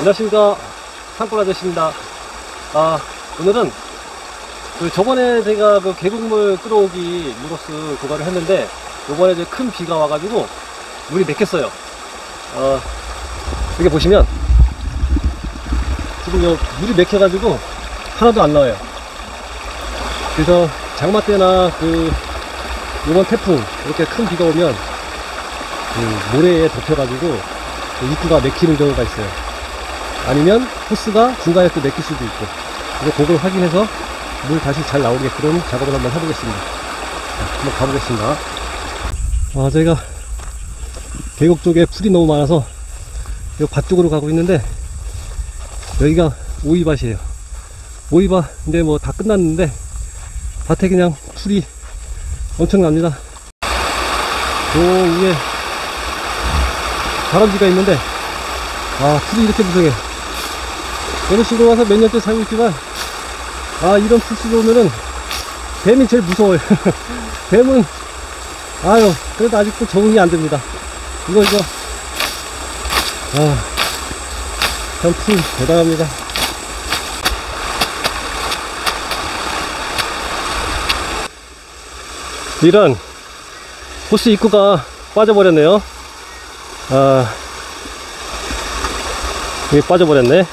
안녕하십니까, 산골 아저씨입니다. 오늘은 저번에 제가 계곡물 끌어오기 무로스 그거를 했는데, 요번에 이제 큰 비가 와가지고 물이 맥혔어요. 여기 보시면 지금 물이 맥혀가지고 하나도 안 나와요. 그래서 장마 때나 요번 태풍 이렇게 큰 비가 오면 모래에 덮여가지고 입구가 막히는 경우가 있어요. 아니면 호스가 중간에 또 막힐 수도 있고, 그래서 그걸 확인해서 물 다시 잘 나오게끔 작업을 한번 해보겠습니다. 한번 가보겠습니다. 저희가 계곡 쪽에 풀이 너무 많아서 이 밭 쪽으로 가고 있는데, 여기가 오이밭이에요. 오이밭 이제 뭐 다 끝났는데 밭에 그냥 풀이 엄청납니다. 요 위에 다람쥐가 있는데 풀이 이렇게 무성해. 저는 시골 와서 몇 년째 살고 있지만 이런 풀숲에 오면은 뱀이 제일 무서워요. 뱀은 그래도 아직도 적응이 안 됩니다. 이거 참 풀 대단합니다. 이런 호스 입구가 빠져버렸네요. 여기 빠져버렸네.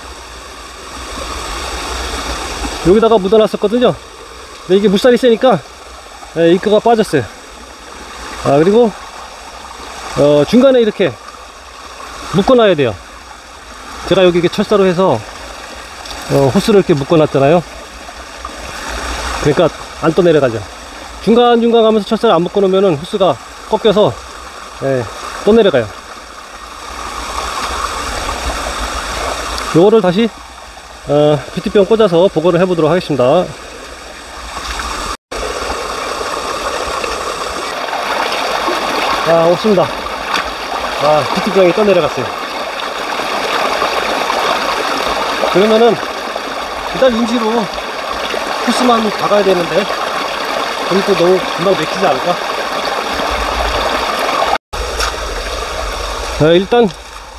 여기다가 묻어놨었거든요. 근데 이게 물살이 세니까 입구가 빠졌어요. 그리고 중간에 이렇게 묶어놔야 돼요. 제가 여기 이렇게 철사로 해서 호스를 이렇게 묶어놨잖아요. 그러니까 안 떠내려가죠. 중간중간 가면서 철사를 안 묶어놓으면 호스가 꺾여서 떠내려가요. 요거를 다시 PT병 꽂아서 보고를 해보도록 하겠습니다. 없습니다. PT병이 떠내려갔어요. 그러면은 일단 임시로 호스만 박아야 되는데, 그럼 또 너무 금방 막히지 않을까? 일단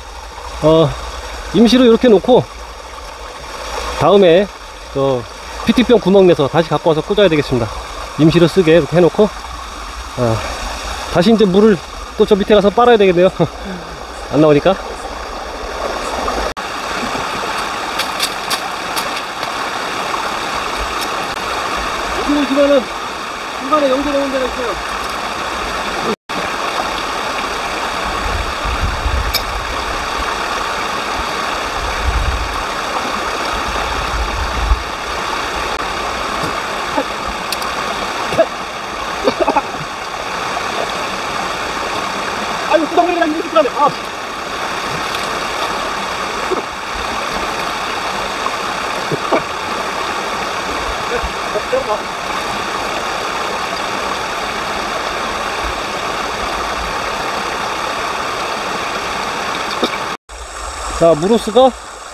임시로 이렇게 놓고 다음에 PT병 구멍 내서 다시 갖고 와서 꽂아야 되겠습니다. 임시로 쓰게 이렇게 해놓고 다시 이제 물을 또 저 밑에 가서 빨아야 되겠네요. 안 나오니까. 여기 보시면은 중간에 연결해놓은 데가 있어요. 아유, 구덩이가 이렇게 들어가네. 자, 무로스가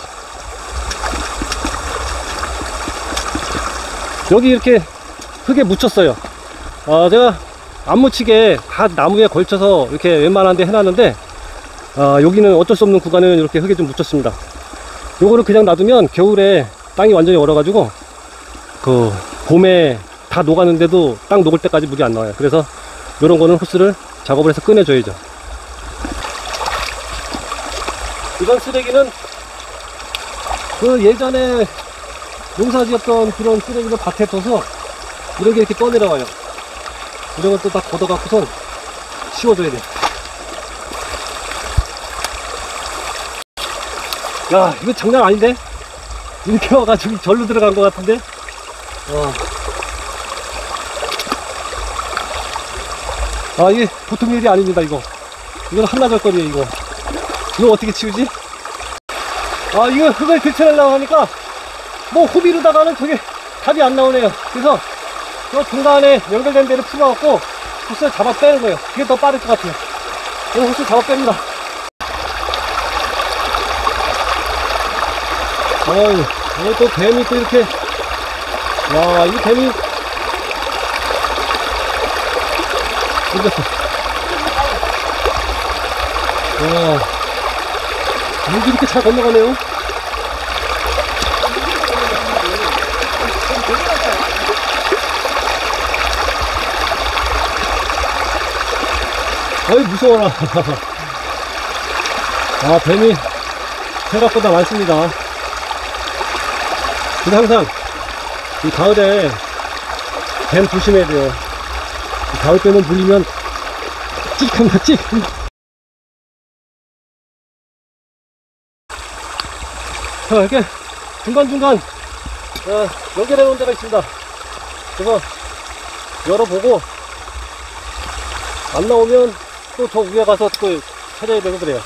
여기 이렇게 흙에 묻혔어요. 제가 안 묻히게 다 나무에 걸쳐서 이렇게 웬만한 데 해놨는데, 여기는 어쩔 수 없는 구간은 이렇게 흙에 좀 묻혔습니다. 요거를 그냥 놔두면 겨울에 땅이 완전히 얼어가지고 봄에 다 녹았는데도 땅 녹을 때까지 물이 안 나와요. 그래서 요런 거는 호스를 작업을 해서 꺼내줘야죠. 이번 쓰레기는 예전에 농사 지었던 그런 쓰레기를 밭에 둬서 이런 게 이렇게 떠내려와요. 이런 건 또 다 걷어갖고선 치워줘야 돼. 야, 이거 장난 아닌데? 이렇게 와가지고 절로 들어간 것 같은데? 이게 보통 일이 아닙니다, 이거. 이건 한나절 거리에요, 이거. 이거 어떻게 치우지? 이거 흙을 들쳐내려고 하니까, 호비로다가는 저게 답이 안 나오네요. 그래서, 저 중간에 연결된 데를 풀어갖고, 호스를 잡아 빼는 거예요. 그게 더 빠를 것 같아요. 그래서 호스 잡아 뺍니다. 또 뱀이 또 이렇게, 이 뱀이, 물도 이렇게 잘 건너가네요. 어이, 무서워라. 아, 뱀이 생각보다 많습니다. 근데 항상 이 가을에 뱀 조심해야 돼요. 이 가을 뱀은 물리면 찍합니다, 찍. 자, 이렇게 중간중간 연결해 놓은 데가 있습니다. 그래서 열어보고 안 나오면 또 저 위에 가서 또 찾아야 되고 그래요.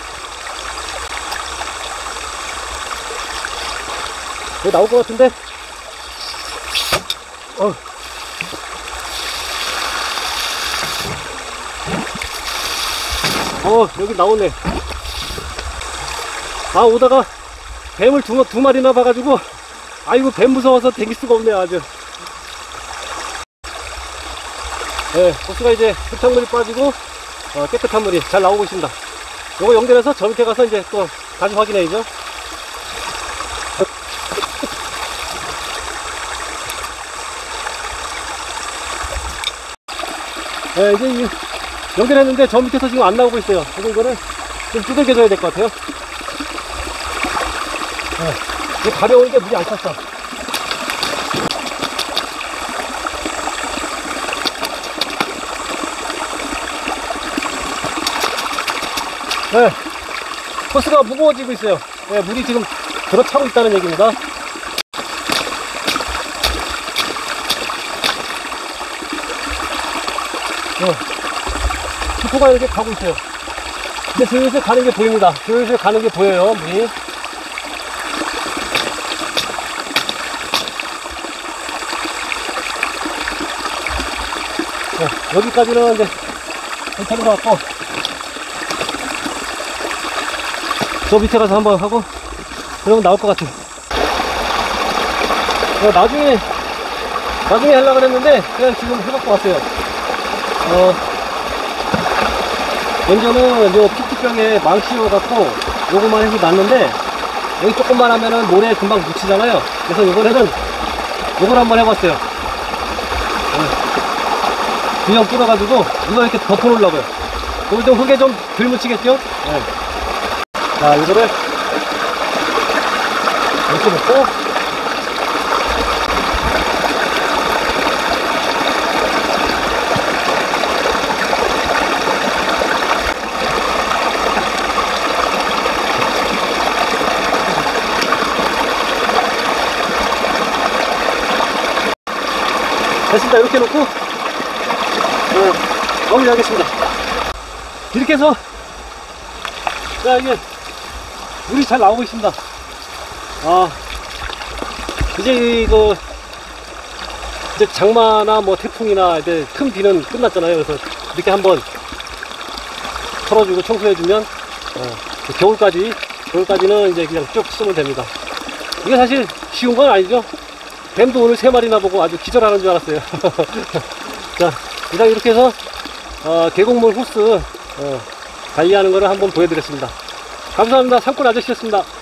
여기 나올 것 같은데? 여기 나오네. 아, 오다가 뱀을 두 마리나 봐가지고, 아이고, 뱀 무서워서 댕길 수가 없네요, 아주. 네, 보스가 이제 흙탕물이 빠지고, 깨끗한 물이 잘 나오고 있습니다. 요거 연결해서 저 밑에 가서 이제 또 다시 확인해야죠. 네, 이제 연결했는데 저 밑에서 지금 안 나오고 있어요. 그래서 이거를 좀 두들겨줘야 될 것 같아요. 네, 이게 가벼우니까 물이 안 찼어. 네, 호스가 무거워지고 있어요. 네, 물이 지금 들어차고 있다는 얘기입니다. 수포가 이렇게 가고 있어요. 이제 슬슬 가는 게 보입니다. 슬슬 가는 게 보여요, 물이. 여기까지는 이제 괜찮은 것 같고, 저 밑에 가서 한번 하고, 그러면 나올 것 같아요. 나중에 하려고 그랬는데, 그냥 지금 해갖고 왔어요. 먼저는 요 피트병에 망 씌워갖고, 요거만 해서 놨는데, 여기 조금만 하면은 모래에 금방 묻히잖아요. 그래서 이번에는 요걸 한번 해봤어요. 그냥 뚫어가지고, 이거 이렇게 덮어놓으려고요. 그럼 좀 흙에 좀 덜 묻히겠죠? 네. 자, 이거를 이렇게 놓고, 됐습니다. 이렇게 놓고 마무리하겠습니다. 이렇게 해서, 자, 이게 물이 잘 나오고 있습니다. 이제 이제 장마나 뭐 태풍이나 이제 큰 비는 끝났잖아요. 그래서 이렇게 한번 털어주고 청소해주면 겨울까지는 이제 그냥 쭉 쓰면 됩니다. 이게 사실 쉬운 건 아니죠. 뱀도 오늘 3마리나 보고 아주 기절하는 줄 알았어요. 자, 일단 이렇게 해서 계곡물 호스 관리하는 거를 한번 보여드렸습니다. 감사합니다. 산골 아저씨였습니다.